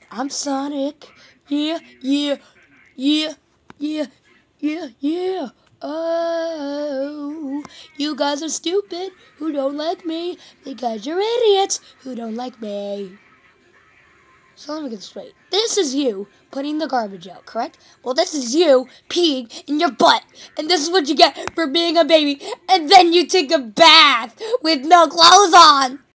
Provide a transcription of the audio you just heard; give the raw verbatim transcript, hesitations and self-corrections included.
I'm Sonic. Yeah, yeah, yeah, yeah, yeah, yeah. Oh, you guys are stupid who don't like me because you're idiots who don't like me. So let me get straight. This is you putting the garbage out, correct? Well, this is you peeing in your butt. And this is what you get for being a baby. And then you take a bath with no clothes on.